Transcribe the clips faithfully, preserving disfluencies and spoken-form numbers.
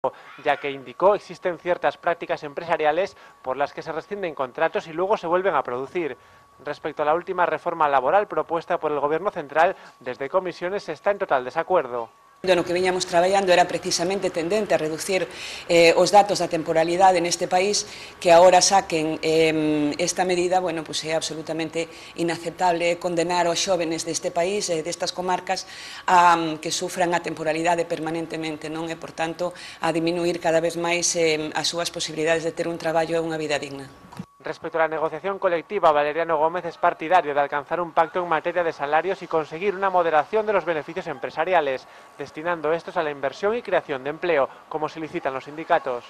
ya que indicó existen ciertas prácticas empresariales por las que se rescinden contratos y luego se vuelven a producir. Respecto a la última reforma laboral propuesta por el Gobierno central, desde comisiones se está en total desacuerdo. No que viñamos traballando era precisamente tendente a reducir eh, os datos da temporalidade neste país, que agora saquen eh, esta medida, bueno, pues é absolutamente inaceptable condenar aos xóvenes deste país, eh, destas comarcas, a que sufran a temporalidade permanentemente, non? E, por tanto, a diminuir cada vez máis eh, as súas posibilidades de ter un traballo e unha vida digna. Respecto a la negociación colectiva, Valeriano Gómez es partidario de alcanzar un pacto en materia de salarios y conseguir una moderación de los beneficios empresariales, destinando estos a la inversión y creación de empleo, como solicitan los sindicatos.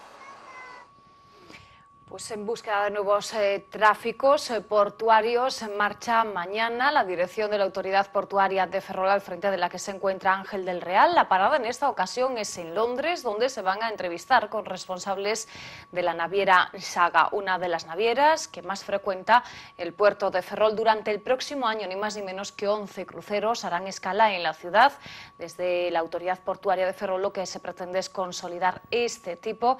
Pues en búsqueda de nuevos eh, tráficos eh, portuarios, en marcha mañana la dirección de la Autoridad Portuaria de Ferrol, al frente de la que se encuentra Ángel del Real. La parada en esta ocasión es en Londres, donde se van a entrevistar con responsables de la naviera Saga, una de las navieras que más frecuenta el puerto de Ferrol. Durante el próximo año, ni más ni menos que once cruceros harán escala en la ciudad. Desde la Autoridad Portuaria de Ferrol lo que se pretende es consolidar este tipo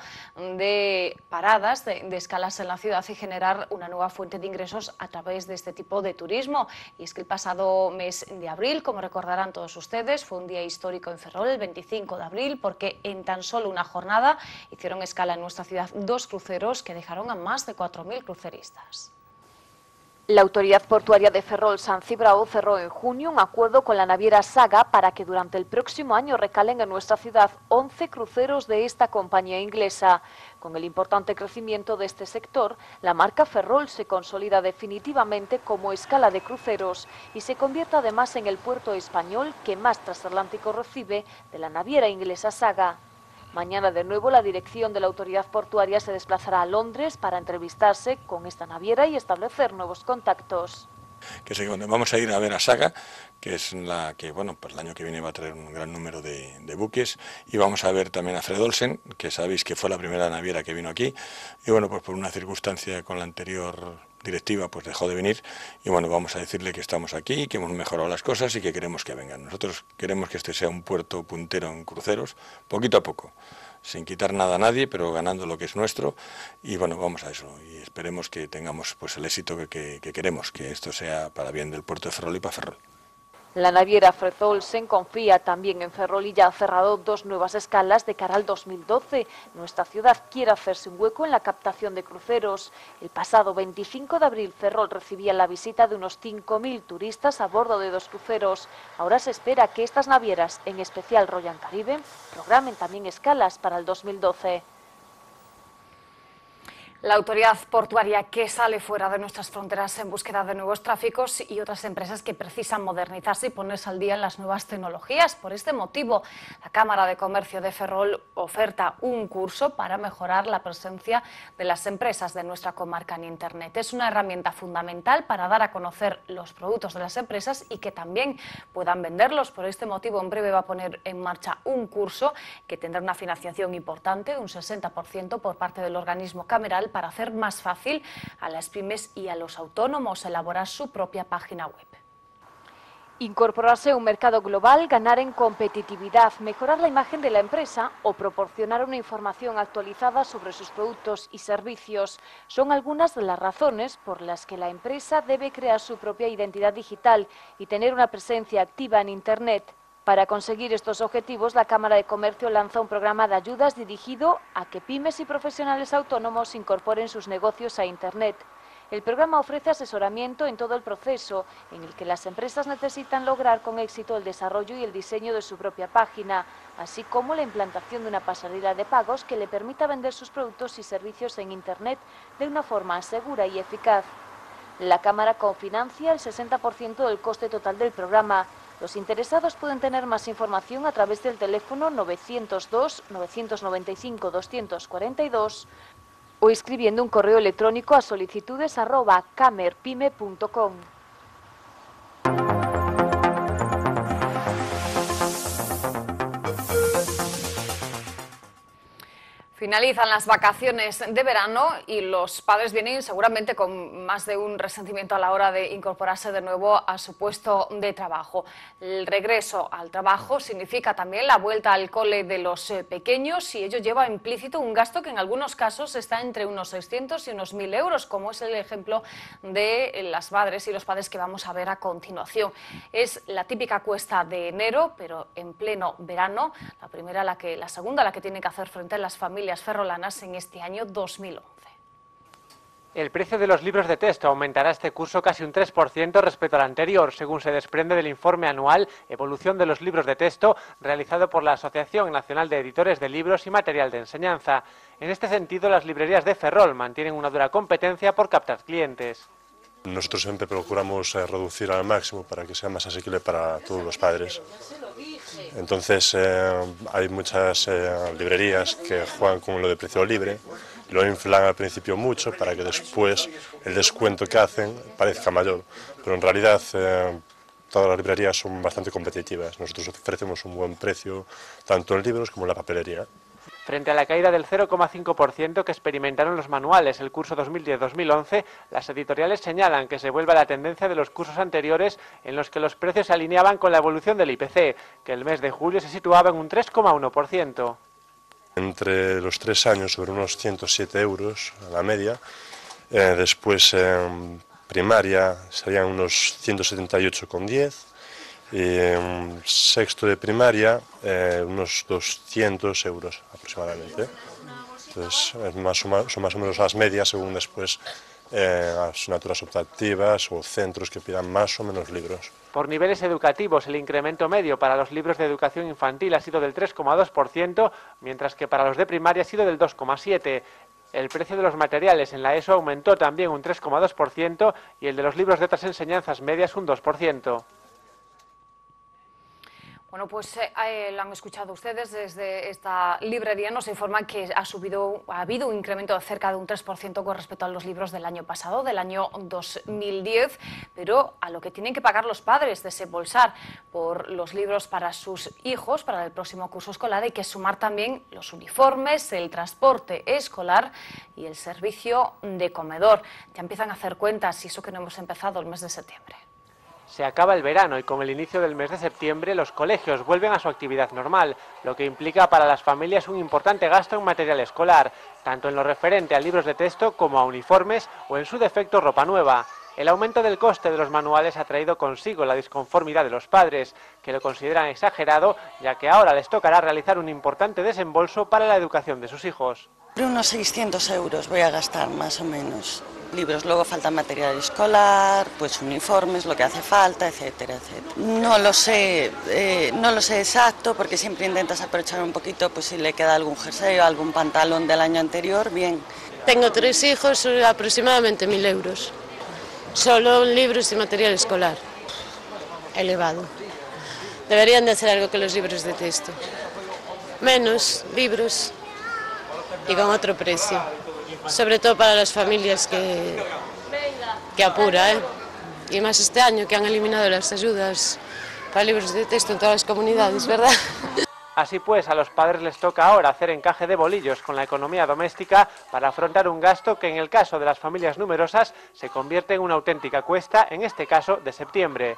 de paradas, de, de escalas en la ciudad y generar una nueva fuente de ingresos a través de este tipo de turismo. Y es que el pasado mes de abril, como recordarán todos ustedes, fue un día histórico en Ferrol, el veinticinco de abril, porque en tan solo una jornada hicieron escala en nuestra ciudad dos cruceros que dejaron a más de cuatro mil cruceristas. La Autoridad Portuaria de Ferrol San Cibrao cerró en junio un acuerdo con la naviera Saga para que durante el próximo año recalen en nuestra ciudad once cruceros de esta compañía inglesa. Con el importante crecimiento de este sector, la marca Ferrol se consolida definitivamente como escala de cruceros y se convierte además en el puerto español que más transatlántico recibe de la naviera inglesa Saga. Mañana de nuevo la dirección de la Autoridad Portuaria se desplazará a Londres para entrevistarse con esta naviera y establecer nuevos contactos. Que sé, vamos a ir a ver a Saga, que es la que, bueno, pues el año que viene va a traer un gran número de, de buques, y vamos a ver también a Fred Olsen, que sabéis que fue la primera naviera que vino aquí, y bueno, pues por una circunstancia con la anterior directiva pues dejó de venir, y bueno, vamos a decirle que estamos aquí, que hemos mejorado las cosas y que queremos que vengan. Nosotros queremos que este sea un puerto puntero en cruceros, poquito a poco, sin quitar nada a nadie, pero ganando lo que es nuestro, y bueno, vamos a eso, y esperemos que tengamos pues el éxito que, que, que queremos, que esto sea para bien del puerto de Ferrol y para Ferrol. La naviera Fred Olsen confía también en Ferrol y ya ha cerrado dos nuevas escalas de cara al dos mil doce. Nuestra ciudad quiere hacerse un hueco en la captación de cruceros. El pasado veinticinco de abril Ferrol recibía la visita de unos cinco mil turistas a bordo de dos cruceros. Ahora se espera que estas navieras, en especial Royal Caribbean, programen también escalas para el dos mil doce. La autoridad portuaria que sale fuera de nuestras fronteras en búsqueda de nuevos tráficos y otras empresas que precisan modernizarse y ponerse al día en las nuevas tecnologías. Por este motivo, la Cámara de Comercio de Ferrol oferta un curso para mejorar la presencia de las empresas de nuestra comarca en Internet. Es una herramienta fundamental para dar a conocer los productos de las empresas y que también puedan venderlos. Por este motivo, en breve va a poner en marcha un curso que tendrá una financiación importante, de un sesenta por ciento por parte del organismo cameral, para hacer más fácil a las pymes y a los autónomos elaborar su propia página web. Incorporarse a un mercado global, ganar en competitividad, mejorar la imagen de la empresa o proporcionar una información actualizada sobre sus productos y servicios son algunas de las razones por las que la empresa debe crear su propia identidad digital y tener una presencia activa en Internet. Para conseguir estos objetivos, la Cámara de Comercio lanza un programa de ayudas dirigido a que pymes y profesionales autónomos incorporen sus negocios a Internet. El programa ofrece asesoramiento en todo el proceso, en el que las empresas necesitan lograr con éxito el desarrollo y el diseño de su propia página, así como la implantación de una pasarela de pagos que le permita vender sus productos y servicios en Internet de una forma segura y eficaz. La Cámara cofinancia el sesenta por ciento del coste total del programa. Los interesados pueden tener más información a través del teléfono novecientos dos, novecientos noventa y cinco, doscientos cuarenta y dos o escribiendo un correo electrónico a solicitudes arroba camerpyme punto com. Finalizan las vacaciones de verano y los padres vienen seguramente con más de un resentimiento a la hora de incorporarse de nuevo a su puesto de trabajo. El regreso al trabajo significa también la vuelta al cole de los pequeños y ello lleva implícito un gasto que en algunos casos está entre unos seiscientos y unos mil euros, como es el ejemplo de las madres y los padres que vamos a ver a continuación. Es la típica cuesta de enero, pero en pleno verano, la primera, la que, la segunda, la que tienen que hacer frente a las familias ferrolanas en este año dos mil once. El precio de los libros de texto aumentará este curso casi un tres por ciento respecto al anterior, según se desprende del informe anual Evolución de los libros de texto realizado por la Asociación Nacional de Editores de Libros y Material de Enseñanza. En este sentido, las librerías de Ferrol mantienen una dura competencia por captar clientes. Nosotros siempre procuramos eh, reducir al máximo para que sea más asequible para todos los padres. Entonces eh, hay muchas eh, librerías que juegan con lo de precio libre, lo inflan al principio mucho para que después el descuento que hacen parezca mayor, pero en realidad eh, todas las librerías son bastante competitivas. Nosotros ofrecemos un buen precio tanto en libros como en la papelería. Frente a la caída del cero coma cinco por ciento que experimentaron los manuales el curso dos mil diez dos mil once, las editoriales señalan que se vuelve a la tendencia de los cursos anteriores en los que los precios se alineaban con la evolución del I P C, que el mes de julio se situaba en un tres coma uno por ciento. Entre los tres años sobre unos ciento siete euros a la media, eh, después en eh, primaria serían unos ciento setenta y ocho coma diez. Y en sexto de primaria eh, unos doscientos euros aproximadamente. Entonces es más, son más o menos las medias según después eh, asignaturas optativas o centros que pidan más o menos libros. Por niveles educativos, el incremento medio para los libros de educación infantil ha sido del tres coma dos por ciento, mientras que para los de primaria ha sido del dos coma siete por ciento. El precio de los materiales en la ESO aumentó también un tres coma dos por ciento y el de los libros de otras enseñanzas medias un dos por ciento. Bueno, pues eh, lo han escuchado ustedes. Desde esta librería nos informan que ha subido, ha habido un incremento de cerca de un tres por ciento con respecto a los libros del año pasado, del año dos mil diez, pero a lo que tienen que pagar los padres, desembolsar por los libros para sus hijos para el próximo curso escolar, hay que sumar también los uniformes, el transporte escolar y el servicio de comedor. Ya empiezan a hacer cuentas y eso que no hemos empezado el mes de septiembre. Se acaba el verano y con el inicio del mes de septiembre los colegios vuelven a su actividad normal, lo que implica para las familias un importante gasto en material escolar, tanto en lo referente a libros de texto como a uniformes o en su defecto ropa nueva. El aumento del coste de los manuales ha traído consigo la disconformidad de los padres, que lo consideran exagerado, ya que ahora les tocará realizar un importante desembolso para la educación de sus hijos. Unos seiscientos euros voy a gastar más o menos. Libros, luego falta material escolar, pues uniformes, lo que hace falta, etcétera, etcétera. No lo sé, eh, no lo sé exacto porque siempre intentas aprovechar un poquito, pues si le queda algún jersey o algún pantalón del año anterior, bien. Tengo tres hijos, aproximadamente mil euros. Solo libros y material escolar. Elevado. Deberían de hacer algo con los libros de texto. Menos libros y con otro precio. Sobre todo para las familias que, que apura, ¿eh? Y más este año que han eliminado las ayudas para libros de texto en todas las comunidades, ¿verdad? Así pues, a los padres les toca ahora hacer encaje de bolillos con la economía doméstica para afrontar un gasto que en el caso de las familias numerosas se convierte en una auténtica cuesta, en este caso de septiembre.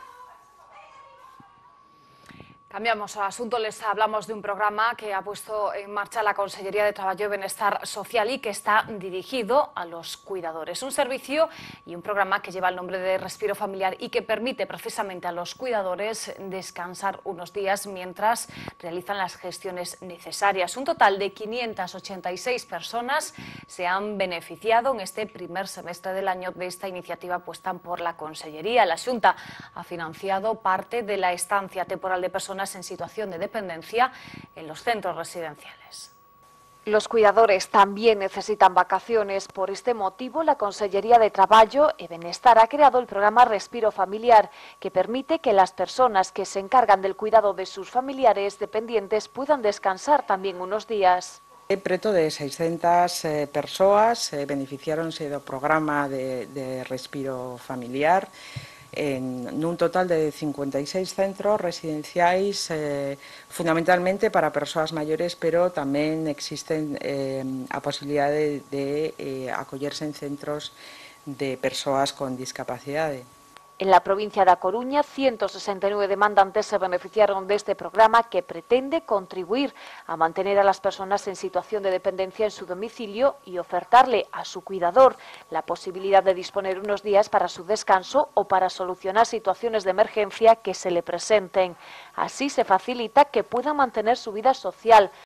Cambiamos a asunto, les hablamos de un programa que ha puesto en marcha la Consellería de Trabajo y Bienestar Social y que está dirigido a los cuidadores. Un servicio y un programa que lleva el nombre de Respiro Familiar y que permite precisamente a los cuidadores descansar unos días mientras realizan las gestiones necesarias. Un total de quinientas ochenta y seis personas se han beneficiado en este primer semestre del año de esta iniciativa puesta por la Consellería. La Xunta ha financiado parte de la estancia temporal de personas en situación de dependencia en los centros residenciales. Los cuidadores también necesitan vacaciones. Por este motivo, la Consellería de Traballo e Benestar ha creado el programa Respiro Familiar, que permite que las personas que se encargan del cuidado de sus familiares dependientes puedan descansar también unos días. Preto de seiscentas eh, persoas eh, beneficiáronse do programa de, de Respiro Familiar. en un total de cincuenta y seis centros residenciais, eh, fundamentalmente para persoas maiores, pero tamén existen eh, a posibilidade de, de eh, acollerse en centros de persoas con discapacidade. En la provincia de A Coruña, ciento sesenta y nueve demandantes se beneficiaron de este programa que pretende contribuir a mantener a las personas en situación de dependencia en su domicilio y ofertarle a su cuidador la posibilidad de disponer unos días para su descanso o para solucionar situaciones de emergencia que se le presenten. Así se facilita que puedan mantener su vida social,